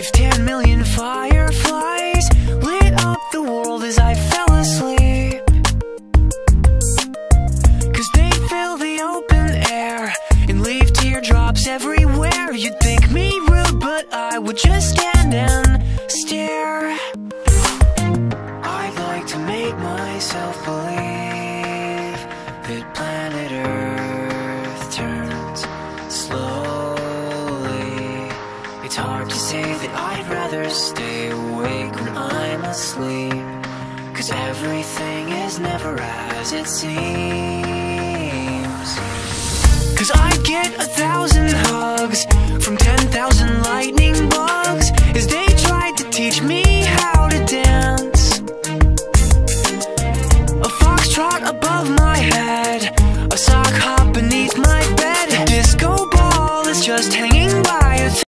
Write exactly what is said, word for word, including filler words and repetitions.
If ten million fireflies lit up the world as I fell asleep, 'cause they fill the open air and leave teardrops everywhere, you'd think me rude, but I would just stand and stare. I'd like to make myself believe that planet Earth turns slowly. It's hard to say that I'd rather stay awake when I'm asleep, 'cause everything is never as it seems. 'Cause I'd get a thousand hugs from ten thousand lightning bugs as they tried to teach me how to dance. A foxtrot above my head, a sock hop beneath my bed, a disco ball is just hanging by a